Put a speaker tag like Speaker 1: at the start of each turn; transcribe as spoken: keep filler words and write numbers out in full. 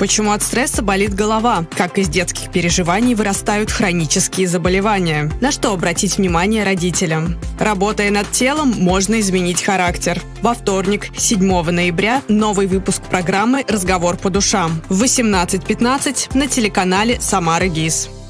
Speaker 1: Почему от стресса болит голова? Как из детских переживаний вырастают хронические заболевания? На что обратить внимание родителям? Работая над телом, можно изменить характер. Во вторник, седьмого ноября, новый выпуск программы «Разговор по душам» в восемнадцать пятнадцать на телеканале «Самара ГИС».